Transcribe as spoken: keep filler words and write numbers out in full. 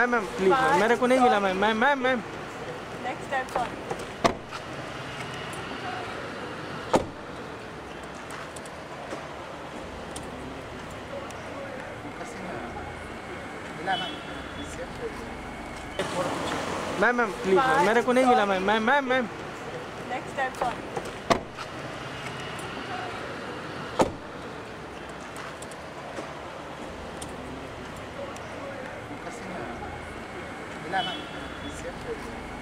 Ma'am ma'am please ma'am, मेरे को नहीं मिला ma'am ma'am ma'am ma'am next time sorry. Ma'am ma'am please ma'am, मेरे को नहीं मिला ma'am ma'am ma'am ma'am next time sorry. Milan,